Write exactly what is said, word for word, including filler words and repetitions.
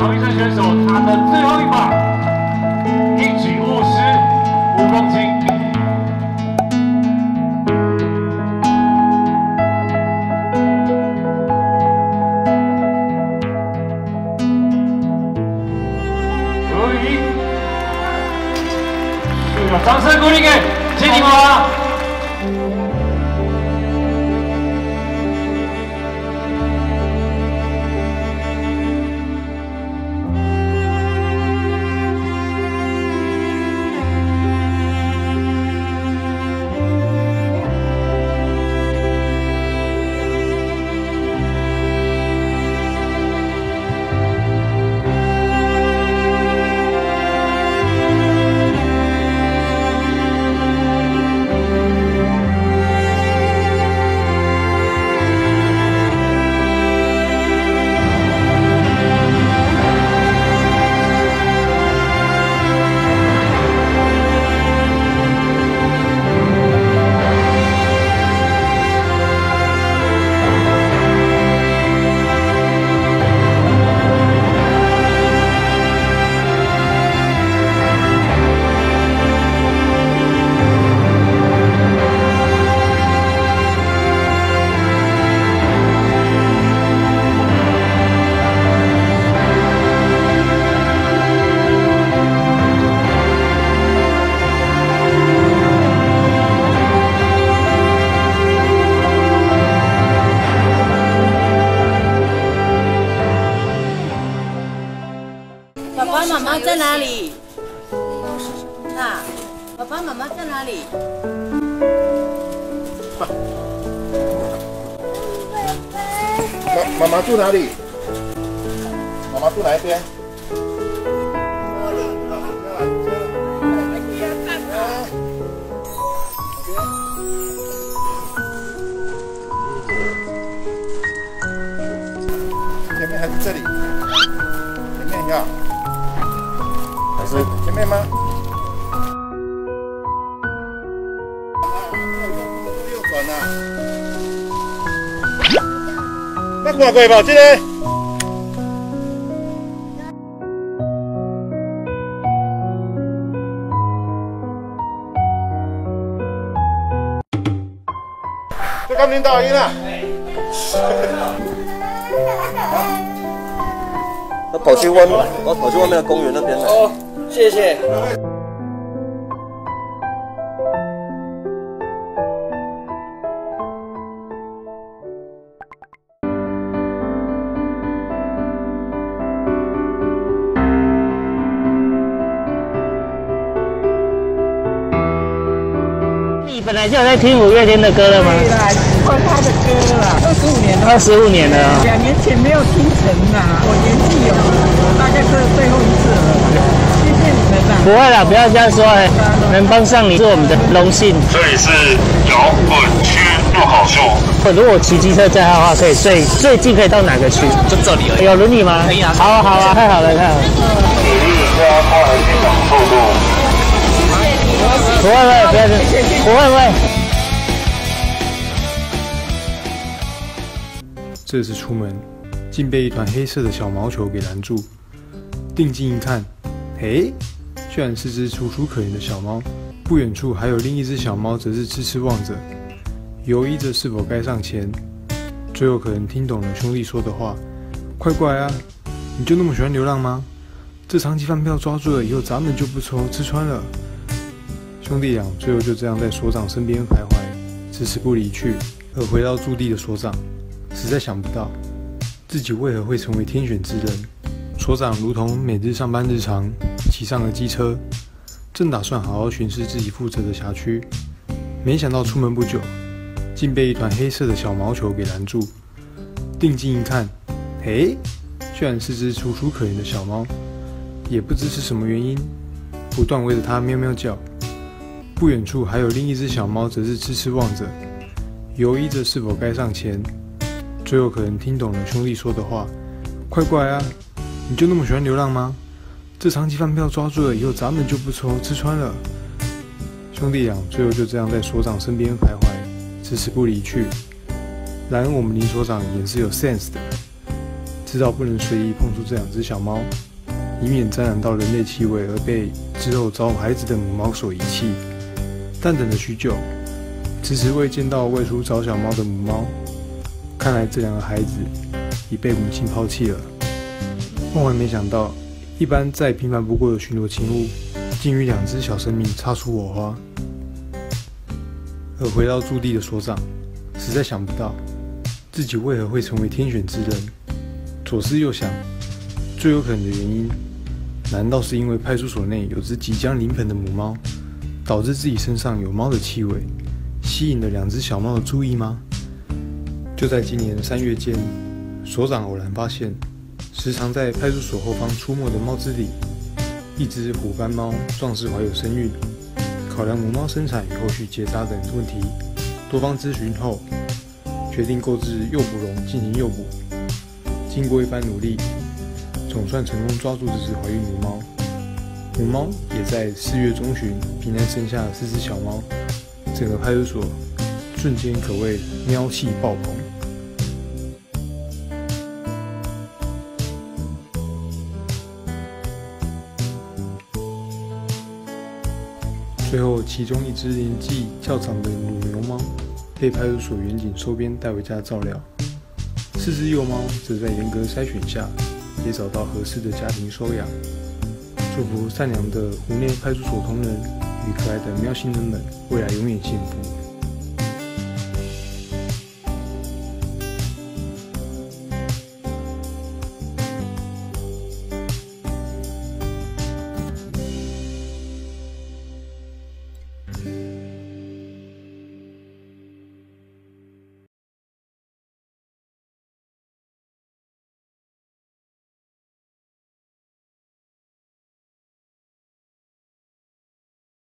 曹医生选手他的最后一把，一举五十五公斤。可以，是啊，掌声鼓励给杰尼玛。 爸爸妈妈在哪里？那爸爸妈妈在哪里？ 妈妈妈住哪里？妈妈住哪一边？前面还是这里？前面呀？还是前面吗？右转呐。那挂过吧，这里。这刚领导赢了。 他跑去外面，我跑去外面的公园那边了。哦，谢谢。 你本来就有在听五月天的歌了吗？ 对啦，换他的歌了，二十五年了。 二十五年了。 两年前没有听成啦，我年纪有了，大概是最后一次了。谢谢你们啦。 不会啦，不要这样说，哎，能帮上你是我们的荣幸。 这里是摇滚区入口处。 如果骑机车载他的话，可以最最近可以到哪个区？就这里而已。有轮椅吗？可以啊。好啊，好啊，太好了，太好了。 努力加快进场速度。 不会不会，不要这，不会不会。 这次出门，竟被一团黑色的小毛球给拦住。定睛一看，嘿，居然是只楚楚可怜的小猫。不远处还有另一只小猫，则是痴痴望着，犹豫着是否该上前。最后可能听懂了兄弟说的话：“快过来啊！你就那么喜欢流浪吗？这长期饭票抓住了以后，咱们就不愁吃穿了。”兄弟俩最后就这样在所长身边徘徊，迟迟不离去。而回到驻地的所长，实在想不到自己为何会成为天选之人。所长如同每日上班日常，骑上了机车，正打算好好巡视自己负责的辖区，没想到出门不久，竟被一团黑色的小毛球给拦住。定睛一看，嘿，居然是只楚楚可怜的小猫，也不知是什么原因，不断围着它喵喵叫。不远处还有另一只小猫，则是痴痴望着，犹豫着是否该上前。最后可能听懂了兄弟说的话：“快过来啊！你就那么喜欢流浪吗？这长期饭票抓住了以后，咱们就不愁吃穿了。”兄弟俩最后就这样在所长身边徘徊，迟迟不离去。然而我们林所长也是有 sense 的，知道不能随意碰住这两只小猫，以免沾染到人类气味而被之后找孩子的母猫所遗弃。但等了许久，迟迟未见到为出找小猫的母猫，看来这两个孩子已被母亲抛弃了。万万没想到，一般再平凡不过的巡逻勤务，竟与两只小生命擦出火花。而回到驻地的所长，实在想不到自己为何会成为天选之人。左思右想，最有可能的原因，难道是因为派出所内有只即将临盆的母猫，导致自己身上有猫的气味，吸引了两只小猫的注意吗？就在今年三月间，所长偶然发现，时常在派出所后方出没的猫只里，一只虎斑猫壮士怀有身孕。考量母猫生产与后续结扎等问题，多方咨询后，决定购置诱捕笼进行诱捕。经过一番努力，总算成功抓住这只怀孕母猫。母猫也在四月中旬平安生下了四只小猫，整个派出所瞬间可谓喵气爆棚。最后，其中一只年纪较长的乳牛猫被派出所员警收编带回家照料，四只幼猫则在严格筛选下，也找到合适的家庭收养。祝福善良的湖内派出所同仁与可爱的喵星人们未来永远幸福。